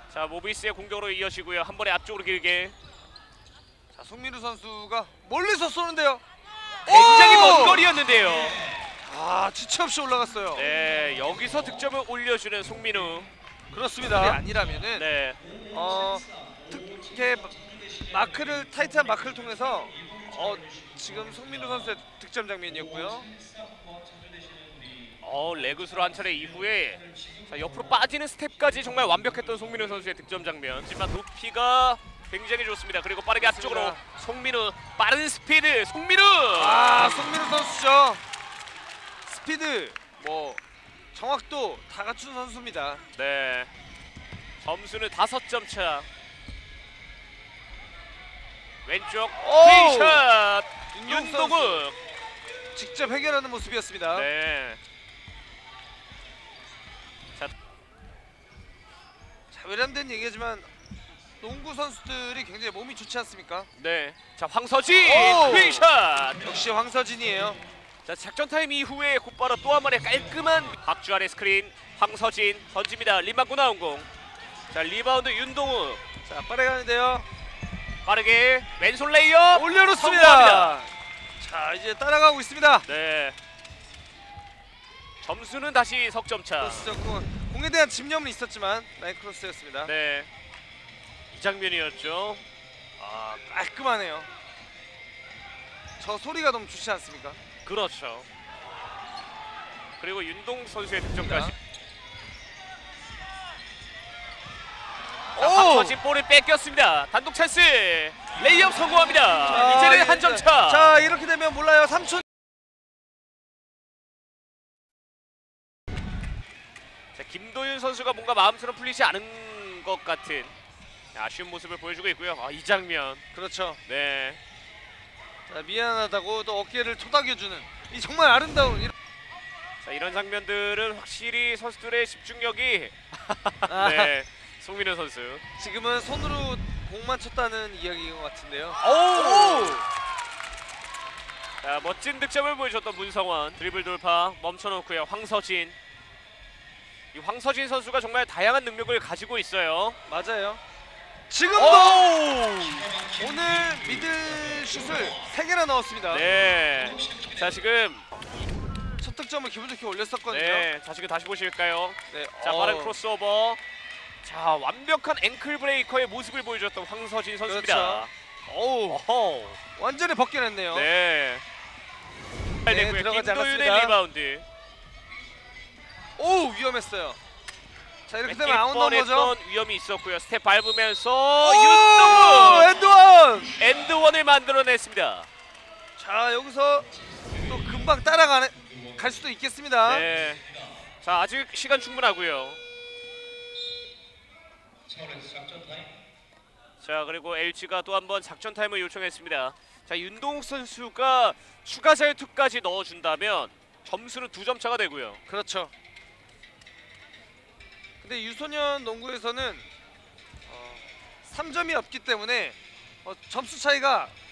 자, 모비스의 공격으로 이어지고요. 한 번에 앞쪽으로 길게. 자, 송민우 선수가 멀리서 쏘는데요. 굉장히 먼 거리였는데요. 아, 지체 없이 올라갔어요. 네, 여기서 득점을 올려주는 송민우. 그렇습니다. 아니라면은 네, 특히 마크를 타이트한 마크를 통해서 지금 송민우 선수의 득점 장면이었고요. 레그스로 한 차례 이후에 자, 옆으로 빠지는 스텝까지 정말 완벽했던 송민우 선수의 득점 장면. 하지만 높이가 굉장히 좋습니다. 그리고 빠르게 그렇습니다. 앞쪽으로 송민우, 빠른 스피드 송민우. 송민우 선수죠. 스피드, 뭐 정확도 다 갖춘 선수입니다. 네, 점수는 5점 차. 왼쪽 티샷 윤동욱. 직접 해결하는 모습이었습니다. 네. 자, 외람된 얘기지만 농구 선수들이 굉장히 몸이 좋지 않습니까? 네. 자, 황서진 오! 휘샷. 역시 황서진이에요. 자, 작전 타임 이후에 곧바로 또 한 번의 깔끔한 박주환의 스크린. 황서진 던집니다. 리바운드 나온 공. 자, 리바운드 윤동욱. 자, 빠르게 가는데요. 빠르게 왼손 레이업 올려놓습니다. 성공합니다. 자, 이제 따라가고 있습니다. 네. 점수는 다시 석점 차. 그렇죠. 공에 대한 집념은 있었지만 라인 크로스였습니다. 네. 이 장면이었죠. 깔끔하네요. 저 소리가 너무 좋지 않습니까? 그렇죠. 그리고 윤동 선수의 득점까지. 자, 황서진 볼을 뺏겼습니다. 단독 찬스. 레이업 성공합니다. 이제는 한 점 차. 자, 이렇게 되면 몰라요. 3초. 자, 김도윤 선수가 뭔가 마음처럼 풀리지 않은 것 같은 아쉬운 모습을 보여주고 있고요. 이 장면. 그렇죠. 네. 자, 미안하다고 또 어깨를 토닥여주는 이 정말 아름다운 자, 이런 장면들은 확실히 선수들의 집중력이 네. 송민우 선수. 지금은 손으로 공만 쳤다는 이야기인 것 같은데요. 오! 자, 멋진 득점을 보여줬던 문성원. 드리블 돌파 멈춰놓고요. 황서진. 이 황서진 선수가 정말 다양한 능력을 가지고 있어요. 맞아요. 지금도 오늘 미들 슛을 3개나 넣었습니다. 네. 자, 지금 첫 득점을 기분 좋게 올렸었거든요. 네. 자, 지금 다시 보실까요? 네. 자, 빠른 크로스오버. 자, 완벽한 앵클 브레이커의 모습을 보여줬던 황서진 선수입니다. 그렇죠. 완전히 벗겨냈네요. 네. 네, 들어가지 김도윤의 않았습니다. 리바운드. 위험했어요. 자, 이렇게 되면 아웃 넘어죠. 뻔했던 위험이 있었고요. 스텝 밟으면서 윤동욱 엔드원. 엔드원을 만들어냈습니다. 자, 여기서 또 금방 따라갈 수도 있겠습니다. 네. 자, 아직 시간 충분하고요. 자, 그리고 LG가 또 한 번 작전 타임을 요청했습니다. 자, 윤동욱 선수가 추가 자유투까지 넣어준다면 점수는 2점 차가 되고요. 그렇죠. 근데 유소년 농구에서는 3점이 없기 때문에 점수 차이가